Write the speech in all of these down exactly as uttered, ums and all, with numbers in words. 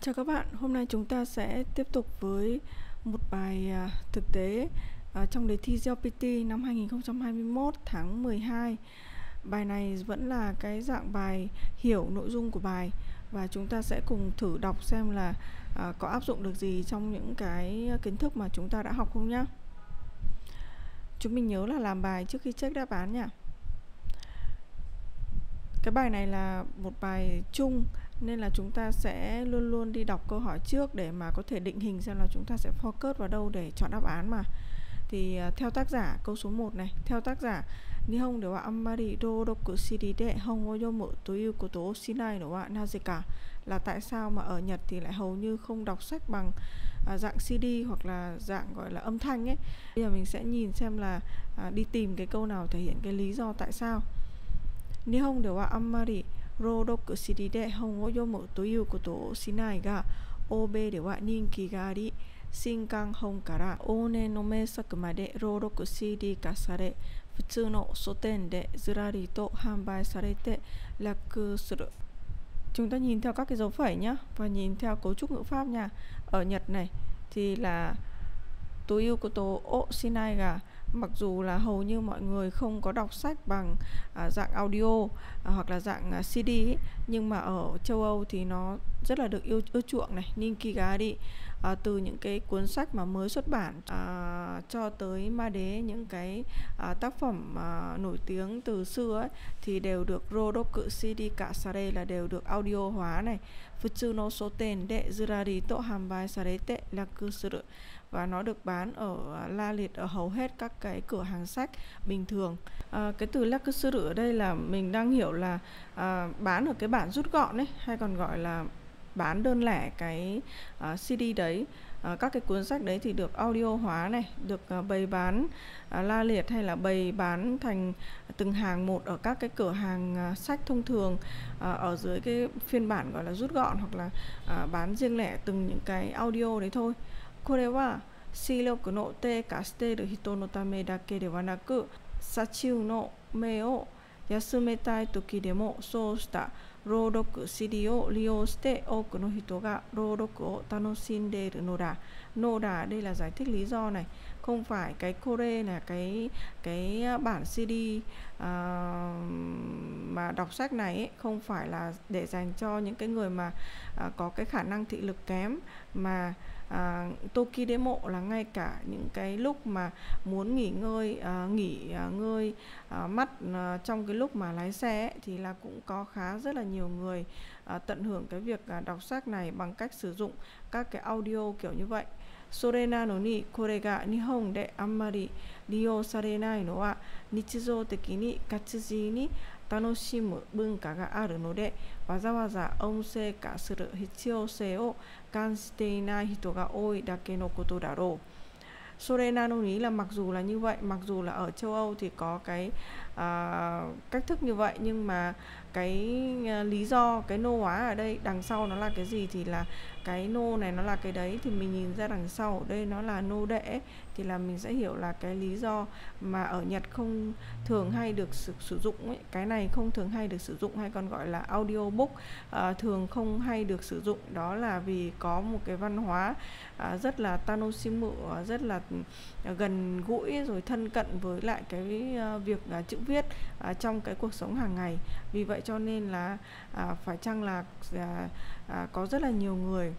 Chào các bạn, hôm nay chúng ta sẽ tiếp tục với một bài à, thực tế à, trong đề thi giê e o pê tê năm hai nghìn không trăm hai mươi mốt tháng mười hai. Bài này vẫn là cái dạng bài hiểu nội dung của bài và chúng ta sẽ cùng thử đọc xem là à, có áp dụng được gì trong những cái kiến thức mà chúng ta đã học không nhá. Chúng mình nhớ là làm bài trước khi check đáp án nha. Cái bài này là một bài chung nên là chúng ta sẽ luôn luôn đi đọc câu hỏi trước để mà có thể định hình xem là chúng ta sẽ focus vào đâu để chọn đáp án mà. Thì uh, theo tác giả, câu số một này, theo tác giả Nihon de wa ammari roroku shiri de hongo yomu toiu koto o shinai no wa nazeka, là tại sao mà ở Nhật thì lại hầu như không đọc sách bằng uh, dạng xê đê hoặc là dạng gọi là âm thanh ấy. Bây giờ mình sẽ nhìn xem là uh, đi tìm cái câu nào thể hiện cái lý do tại sao. Nihon de wa ammari roroku shiri de hongo yomu toiu koto o shinai ga Obe de wa ninki ga ari Shinkan hon kara onen no meisaku made roroku xê đê ka sare futsu no soten de zurari to hanbai sarete raku suru. Chúng ta nhìn theo các cái dấu phẩy nhá và nhìn theo cấu trúc ngữ pháp nha. Ở Nhật này thì là toiu koto o shinai ga, mặc dù là hầu như mọi người không có đọc sách bằng à, dạng audio à, hoặc là dạng à, xê đê ấy, nhưng mà ở châu Âu thì nó rất là được yêu ưa chuộng này. Ninki ga ari, à, từ những cái cuốn sách mà mới xuất bản à, cho tới ma đế những cái à, tác phẩm à, nổi tiếng từ xưa ấy, thì đều được roroku shiri ka sare, là đều được audio hóa này. Futsu no soten de zurari to hanbai sarete raku suru, và nó được bán ở la liệt ở hầu hết các cái cửa hàng sách bình thường. À, cái từ raku suru ở đây là mình đang hiểu là à, bán ở cái bản rút gọn ấy, hay còn gọi là bán đơn lẻ cái uh, xê đê đấy. Uh, các cái cuốn sách đấy thì được audio hóa này, được uh, bày bán uh, la liệt hay là bày bán thành từng hàng một ở các cái cửa hàng uh, sách thông thường, uh, ở dưới cái phiên bản gọi là rút gọn, hoặc là uh, bán riêng lẻ từng những cái audio đấy thôi. Kore wa shiroku no te ka shiteru hito no tame dake de wa naku sachiu no me o yasumetai toki demo sou shita roroku xê đê o riyou shite oku no hito ga roroku o tanoshinderu no da. No da đây là giải thích lý do này, không phải cái kore là cái cái bản xê đê uh, mà đọc sách này ấy, không phải là để dành cho những cái người mà uh, có cái khả năng thị lực kém, mà À, toki demo là ngay cả những cái lúc mà muốn nghỉ ngơi à, nghỉ à, ngơi à, mắt à, trong cái lúc mà lái xe ấy, thì là cũng có khá rất là nhiều người à, tận hưởng cái việc à, đọc sách này bằng cách sử dụng các cái audio kiểu như vậy. Sore nano ni kore ga Nihon de ammari riyou sarenai no wa nichijou teki ni gatsuji ni tanoshimu bunka ga aru no de wazawaza onsei ka suru hitsuyou o kanjite inai hito ga oi dake no koto daro. Sore nano ni là mặc dù là như vậy, mặc dù là ở châu Âu thì có cái à, cách thức như vậy, nhưng mà cái à, lý do cái nô hóa ở đây đằng sau nó là cái gì, thì là cái nô này nó là cái đấy, thì mình nhìn ra đằng sau ở đây nó là nô đệ, thì là mình sẽ hiểu là cái lý do mà ở Nhật không thường hay được sử, sử dụng ấy. Cái này không thường hay được sử dụng, hay còn gọi là audiobook à, thường không hay được sử dụng, đó là vì có một cái văn hóa à, rất là tanoshimu, rất là gần gũi rồi thân cận với lại cái uh, việc uh, chữ viết uh, trong cái cuộc sống hàng ngày. Vì vậy cho nên là uh, phải chăng là uh, uh, có rất là nhiều người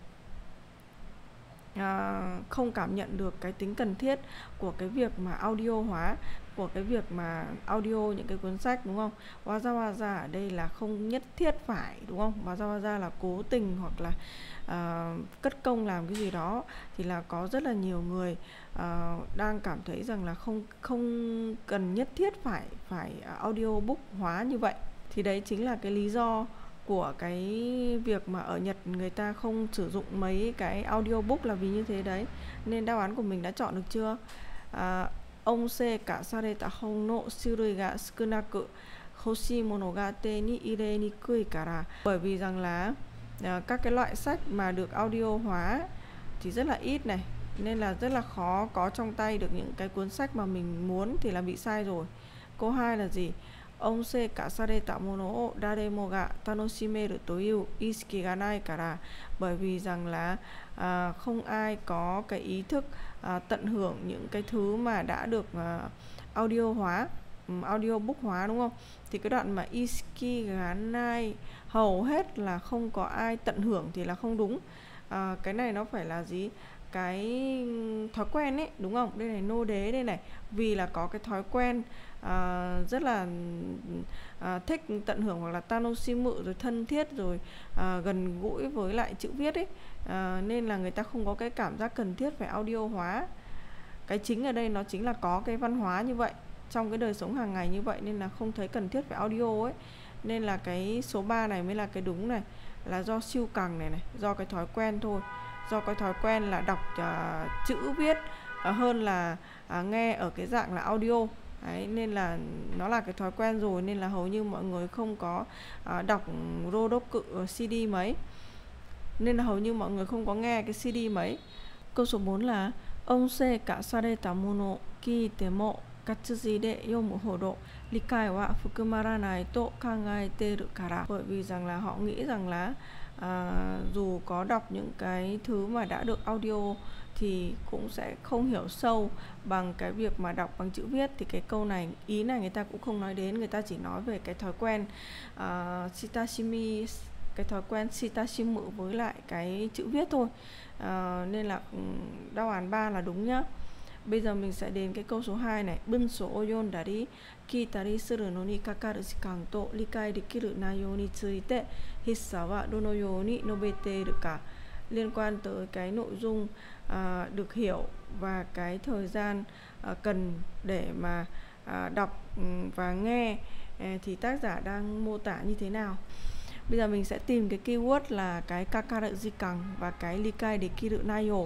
À, không cảm nhận được cái tính cần thiết của cái việc mà audio hóa, của cái việc mà audio những cái cuốn sách, đúng không? Wazawaza ở đây là không nhất thiết phải, đúng không? Wazawaza là cố tình hoặc là à, cất công làm cái gì đó, thì là có rất là nhiều người à, đang cảm thấy rằng là không không cần nhất thiết phải phải audiobook hóa như vậy. Thì đấy chính là cái lý do của cái việc mà ở Nhật người ta không sử dụng mấy cái audiobook là vì như thế đấy. Nên đáp án của mình đã chọn được chưa? À, onsei ka sareta hon no shurui ga sukunaku hoshii mono ga te ni ire nikui kara. Bởi vì rằng là à, các cái loại sách mà được audio hóa thì rất là ít này, nên là rất là khó có trong tay được những cái cuốn sách mà mình muốn, thì là bị sai rồi. Câu hai là gì? Onse ka sareta mono o daremo ga tanoshimeru toiu isiki ga nai kara, bởi vì rằng là à, không ai có cái ý thức à, tận hưởng những cái thứ mà đã được à, audio hóa, um, audio book hóa, đúng không? Thì cái đoạn mà isiki ga nai hầu hết là không có ai tận hưởng thì là không đúng. À, cái này nó phải là gì? Cái thói quen ấy, đúng không? Đây này, nô đế đây này, vì là có cái thói quen à, rất là à, thích tận hưởng hoặc là tanoshimu rồi thân thiết rồi à, gần gũi với lại chữ viết ấy, à, nên là người ta không có cái cảm giác cần thiết phải audio hóa. Cái chính ở đây nó chính là có cái văn hóa như vậy trong cái đời sống hàng ngày như vậy, nên là không thấy cần thiết phải audio ấy. Nên là cái số ba này mới là cái đúng này, là do siêu cằng này này, do cái thói quen thôi, do cái thói quen là đọc uh, chữ viết uh, hơn là uh, nghe ở cái dạng là audio. Đấy, nên là nó là cái thói quen rồi, nên là hầu như mọi người không có uh, đọc Rodoku uh, xê đê mấy, nên là hầu như mọi người không có nghe cái xê đê mấy. Câu số bốn là onse ka sareta mono kiite mo gatsuji de yomu hodo likai wa fukumaranai to kangaeteru kara, bởi vì rằng là họ nghĩ rằng là à, dù có đọc những cái thứ mà đã được audio thì cũng sẽ không hiểu sâu bằng cái việc mà đọc bằng chữ viết. Thì cái câu này, ý này người ta cũng không nói đến, người ta chỉ nói về cái thói quen uh, shitashimi, cái thói quen shitashimu với lại cái chữ viết thôi. uh, Nên là đáp án ba là đúng nhá. Bây giờ mình sẽ đến cái câu số hai này. Bunso o yondari kitari suru no ni kakaru jikan to likai dekiru naiyou ni tsuite hissa wa dono you ni nobeteru ka. Liên quan tới cái nội dung à, được hiểu và cái thời gian à, cần để mà à, đọc và nghe à, thì tác giả đang mô tả như thế nào. Bây giờ mình sẽ tìm cái keyword là cái kakaru jikan và cái likai dekiru naiyou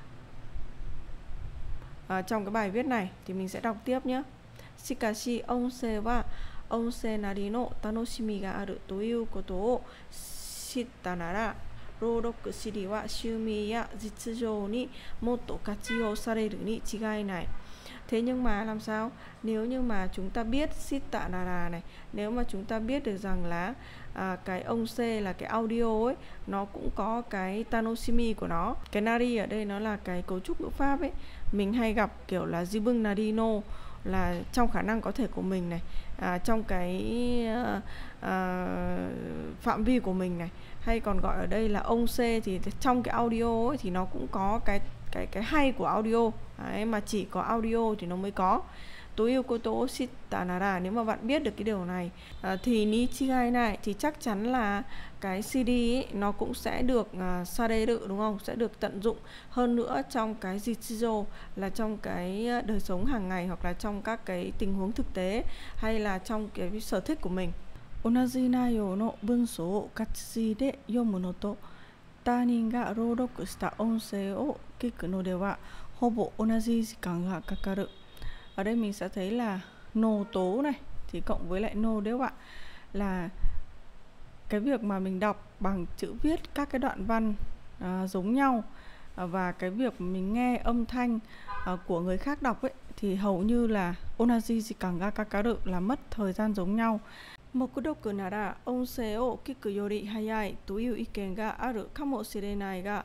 à, trong cái bài viết này. Thì mình sẽ đọc tiếp nhé. Shikashi onse wa onse nari no tanoshimi ga aru toiu koto o shitta nara rodoku shiri wa shumi ya jitsujou ni motto kachiyou sareru ni chigai nai. Thế nhưng mà làm sao? Nếu như mà chúng ta biết shitta nara này, nếu mà chúng ta biết được rằng là à, cái onse là cái audio ấy, nó cũng có cái tanoshimi của nó. Cái nari ở đây nó là cái cấu trúc ngữ pháp ấy. Mình hay gặp kiểu là jibun nari no, là trong khả năng có thể của mình này, à, trong cái à, à, phạm vi của mình này, hay còn gọi ở đây là onse, thì trong cái audio ấy, thì nó cũng có cái cái cái hay của audio. Đấy, mà chỉ có audio thì nó mới có. Toiu koto shitta nara, nếu mà bạn biết được cái điều này à, thì ni chigai này thì chắc chắn là cái xê đê ấy, nó cũng sẽ được uh, sareru, đúng không? Sẽ được tận dụng hơn nữa trong cái jitsujou, là trong cái đời sống hàng ngày, hoặc là trong các cái tình huống thực tế, hay là trong cái sở thích của mình. Onaji naiyou no bunso o gatsuji de yomu no to tanin ga rodoku shita onsei o kiku no de wa hobo onaji jikan ga kakaru. Ở đây mình sẽ thấy là nô tố này thì cộng với lại nô đếu ạ, là cái việc mà mình đọc bằng chữ viết các cái đoạn văn à, giống nhau, à, và cái việc mình nghe âm thanh à, của người khác đọc ấy, thì hầu như là onaji jikan ga kakaru, là mất thời gian giống nhau. Mokudoku nara onsei o kiku yori hayai toiu iken ga aru kamoshirenai ga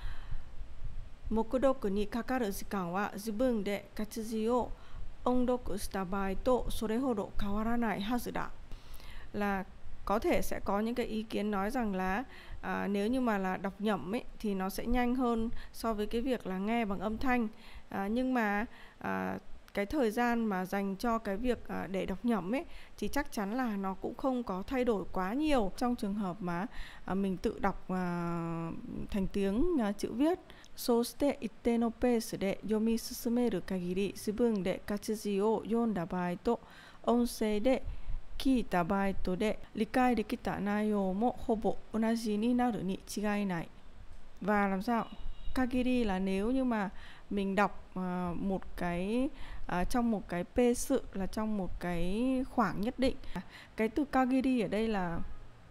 mokudoku ni kakaru jikan wa jibun de gatsuji o ondoku shita bai to sore hodo kawaranai hazu da. Là có thể sẽ có những cái ý kiến nói rằng là à, nếu như mà là đọc nhẩm ấy, thì nó sẽ nhanh hơn so với cái việc là nghe bằng âm thanh. à, Nhưng mà à, cái thời gian mà dành cho cái việc à, để đọc nhẩm ấy, thì chắc chắn là nó cũng không có thay đổi quá nhiều trong trường hợp mà à, mình tự đọc à, thành tiếng à, chữ viết. Soshite itte no pace de yomi susumeru kagiri jibun de gatsuji o yonda bai to onsei de kiita bai to de likai dekita naiyou mo hobo onaji ni naru ni chigai nai. Và làm sao? Kagiri là nếu như mà mình đọc uh, một cái uh, trong một cái pace, là trong một cái khoảng nhất định. Cái từ kagiri ở đây là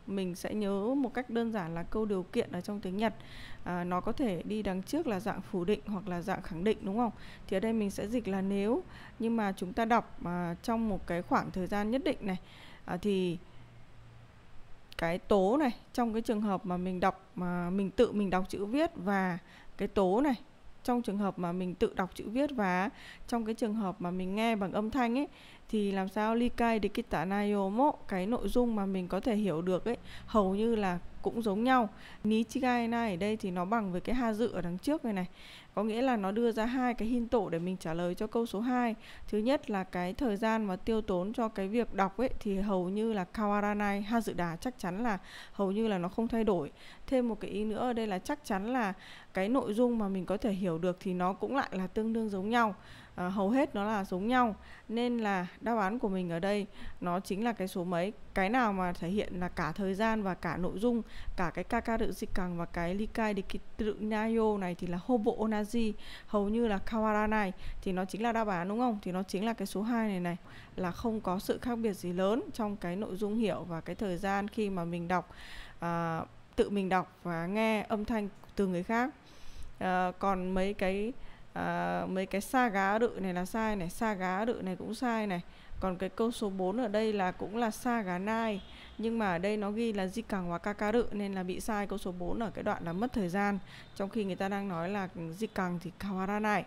mình sẽ nhớ một cách đơn giản là câu điều kiện ở trong tiếng Nhật. À, nó có thể đi đằng trước là dạng phủ định hoặc là dạng khẳng định, đúng không? Thì ở đây mình sẽ dịch là nếu, nhưng mà chúng ta đọc à, trong một cái khoảng thời gian nhất định này, à, thì cái tố này, trong cái trường hợp mà mình đọc mà mình tự mình đọc chữ viết, và cái tố này trong trường hợp mà mình tự đọc chữ viết, và trong cái trường hợp mà mình nghe bằng âm thanh ấy, thì làm sao likai dekita naiyo mo, cái nội dung mà mình có thể hiểu được ấy, hầu như là cũng giống nhau. Nichigai nai ở đây thì nó bằng với cái ha dự ở đằng trước này này. Có nghĩa là nó đưa ra hai cái hint tổ để mình trả lời cho câu số hai. Thứ nhất là cái thời gian mà tiêu tốn cho cái việc đọc ấy thì hầu như là kawaranai, ha dự đà chắc chắn là hầu như là nó không thay đổi. Thêm một cái ý nữa ở đây là chắc chắn là cái nội dung mà mình có thể hiểu được thì nó cũng lại là tương đương giống nhau. À, hầu hết nó là giống nhau, nên là đáp án của mình ở đây nó chính là cái số mấy. Cái nào mà thể hiện là cả thời gian và cả nội dung, cả cái kakaru jikan và cái likai dekiru nayo này thì là hobo onaji, hầu như là kawaranai, thì nó chính là đáp án, đúng không? Thì nó chính là cái số hai này này, là không có sự khác biệt gì lớn trong cái nội dung hiểu và cái thời gian khi mà mình đọc, à, tự mình đọc và nghe âm thanh từ người khác. À, còn mấy cái À, mấy cái sa gá đự này là sai này, sa gá đự này cũng sai này. Còn cái câu số bốn ở đây là cũng là sa gá nai, nhưng mà ở đây nó ghi là jikan wa kakaru nên là bị sai câu số bốn ở cái đoạn là mất thời gian, trong khi người ta đang nói là jikan thì kawaranai.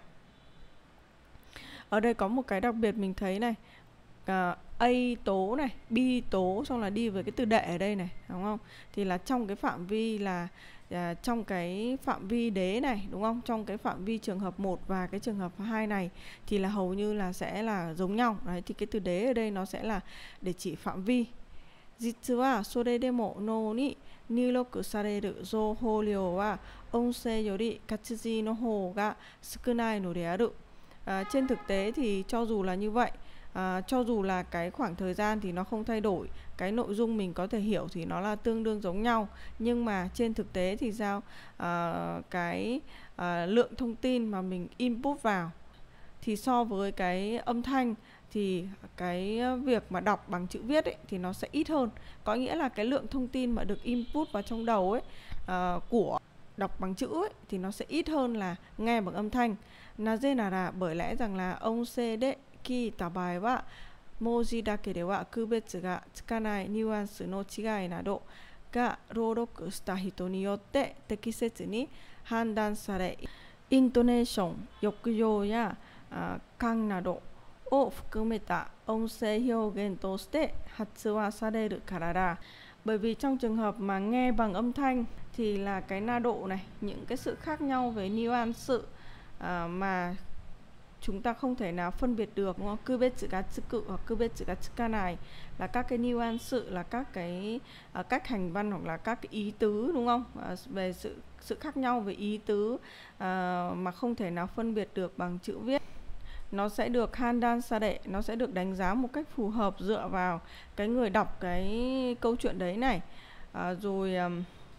Ở đây có một cái đặc biệt mình thấy này, à, A tố này, B tố, xong là đi với cái từ đệ ở đây này, đúng không? Thì là trong cái phạm vi là à, trong cái phạm vi đế này, đúng không? Trong cái phạm vi trường hợp một và cái trường hợp hai này thì là hầu như là sẽ là giống nhau. Đấy, thì cái từ đế ở đây nó sẽ là để chỉ phạm vi. Jitsu wa sore demo no ni nyuroku sareru jouhou ryou wa onsei yori katsuji no hou ga sukunai no de aru. À, trên thực tế thì cho dù là như vậy, à, cho dù là cái khoảng thời gian thì nó không thay đổi, cái nội dung mình có thể hiểu thì nó là tương đương giống nhau, nhưng mà trên thực tế thì sao, à, cái à, lượng thông tin mà mình input vào thì so với cái âm thanh thì cái việc mà đọc bằng chữ viết ấy, thì nó sẽ ít hơn. Có nghĩa là cái lượng thông tin mà được input vào trong đầu ấy, à, của đọc bằng chữ ấy, thì nó sẽ ít hơn là nghe bằng âm thanh. Naze nara, bởi lẽ rằng là onsei de kita bai wa moji dake de wa kubetsu ga tsukanai nuance no chigai nado ga roroku shita hito ni yotte tekisetsu ni handan sare intonation, yokujou ya uh, kan nado o fukumeta onsei hyogen to shite hatsu wa sareru kara da. Bởi vì trong trường hợp mà nghe bằng âm thanh thì là cái na độ này, những cái sự khác nhau về nuance sự à, mà chúng ta không thể nào phân biệt được, đúng không? Kubetsu ga tsuku hoặc kubetsu ga tsukanai là các cái nuance sự, là các cái à, cách hành văn hoặc là các cái ý tứ, đúng không? À, về sự sự khác nhau về ý tứ à, mà không thể nào phân biệt được bằng chữ viết. Nó sẽ được handan sare, nó sẽ được đánh giá một cách phù hợp dựa vào cái người đọc cái câu chuyện đấy này. À, rồi um,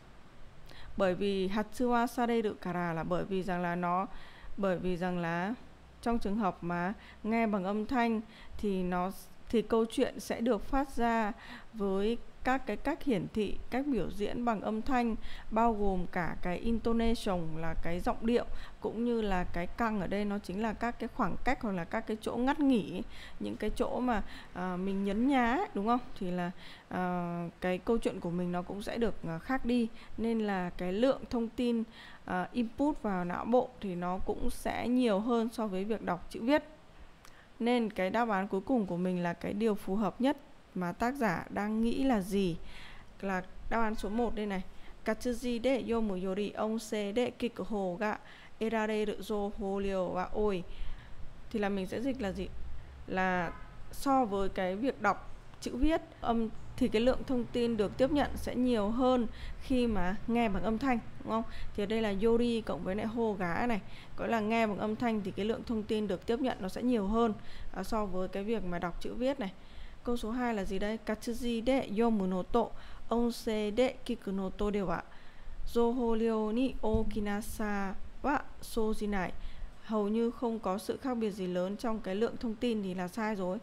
bởi vì hatsu wa sareru kara là bởi vì rằng là nó bởi vì rằng là trong trường hợp mà nghe bằng âm thanh thì nó thì câu chuyện sẽ được phát ra với các cái cách hiển thị, cách biểu diễn bằng âm thanh, bao gồm cả cái intonation là cái giọng điệu, cũng như là cái căng ở đây nó chính là các cái khoảng cách hoặc là các cái chỗ ngắt nghỉ, những cái chỗ mà à, mình nhấn nhá, đúng không? Thì là à, cái câu chuyện của mình nó cũng sẽ được à, khác đi, nên là cái lượng thông tin à, input vào não bộ thì nó cũng sẽ nhiều hơn so với việc đọc chữ viết. Nên cái đáp án cuối cùng của mình là cái điều phù hợp nhất mà tác giả đang nghĩ là gì, là đáp án số một đây này. Katsuji de yomu yori onsei de kiku hou ga erareru jouhou ryou wa oi. Thì là mình sẽ dịch là gì? Là so với cái việc đọc chữ viết âm thì cái lượng thông tin được tiếp nhận sẽ nhiều hơn khi mà nghe bằng âm thanh, đúng không? Thì ở đây là yori cộng với lại hô gá này, có là nghe bằng âm thanh thì cái lượng thông tin được tiếp nhận nó sẽ nhiều hơn à, so với cái việc mà đọc chữ viết này. Câu số hai là gì đây? Katsuji de yomu no to onsei de kiku no to de wa jouhou ryou ni okina sa wa soujinai. Hầu như không có sự khác biệt gì lớn trong cái lượng thông tin thì là sai rồi.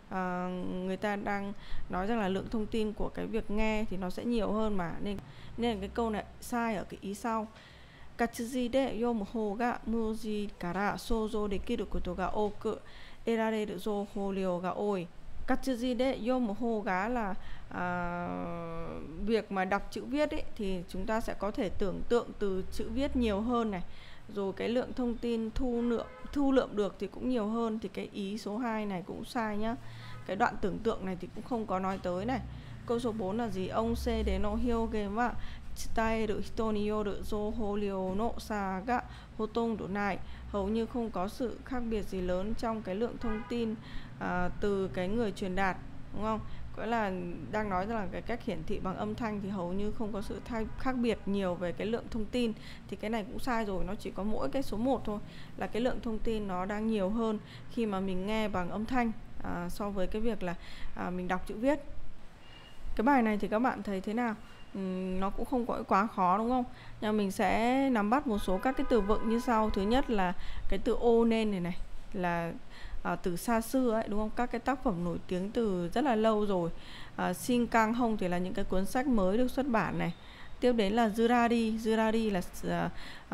à, người ta đang nói rằng là lượng thông tin của cái việc nghe thì nó sẽ nhiều hơn mà, nên nên là cái câu này sai ở cái ý sau. Gatsuji de yomu ga muji kara souzou dekiru koto ga oku erareru jouhou ryou ga oi. Gatsuji de yomu ga là à, việc mà đọc chữ viết ấy, thì chúng ta sẽ có thể tưởng tượng từ chữ viết nhiều hơn này, rồi cái lượng thông tin thu lượng thu lượm được thì cũng nhiều hơn, thì cái ý số hai này cũng sai nhá. Cái đoạn tưởng tượng này thì cũng không có nói tới này. Câu số bốn là gì? Ông se de no hyogen wa tsutaeru hito ni yoru jouhou ryou no sa ga hotondo nai. Hầu như không có sự khác biệt gì lớn trong cái lượng thông tin à, từ cái người truyền đạt, đúng không? Gọi là đang nói rằng là cái cách hiển thị bằng âm thanh thì hầu như không có sự thay, khác biệt nhiều về cái lượng thông tin. Thì cái này cũng sai rồi, nó chỉ có mỗi cái số một thôi, là cái lượng thông tin nó đang nhiều hơn khi mà mình nghe bằng âm thanh à, so với cái việc là à, mình đọc chữ viết. Cái bài này thì các bạn thấy thế nào? Uhm, nó cũng không có quá khó đúng không? Nhưng mình sẽ nắm bắt một số các cái từ vựng như sau. Thứ nhất là cái từ ô nên này này là à, từ xa xưa ấy, đúng không? Các cái tác phẩm nổi tiếng từ rất là lâu rồi. à, Shin Kang Hong thì là những cái cuốn sách mới được xuất bản này. Tiếp đến là Zurari, Zurari là à,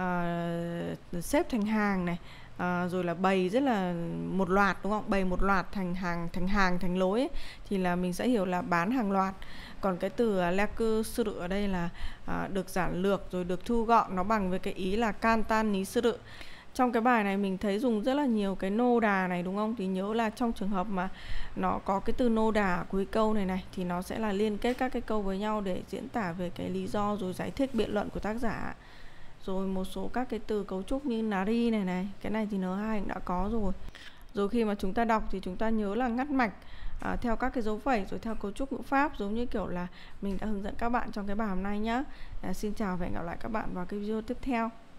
à, xếp thành hàng này. À, rồi là bày rất là một loạt, đúng không? Bày một loạt thành hàng thành hàng thành lối ấy, thì là mình sẽ hiểu là bán hàng loạt. Còn cái từ leku suru ở đây là à, được giản lược rồi được thu gọn, nó bằng với cái ý là kantan ni suru. Trong cái bài này mình thấy dùng rất là nhiều cái nô đà này, đúng không? Thì nhớ là trong trường hợp mà nó có cái từ nô đà ở cuối câu này này thì nó sẽ là liên kết các cái câu với nhau để diễn tả về cái lý do rồi giải thích biện luận của tác giả. Rồi một số các cái từ cấu trúc như nari này này, cái này thì N hai cũng đã có rồi. Rồi khi mà chúng ta đọc thì chúng ta nhớ là ngắt mạch à, theo các cái dấu phẩy rồi theo cấu trúc ngữ pháp, giống như kiểu là mình đã hướng dẫn các bạn trong cái bài hôm nay nhá. À, xin chào và hẹn gặp lại các bạn vào cái video tiếp theo.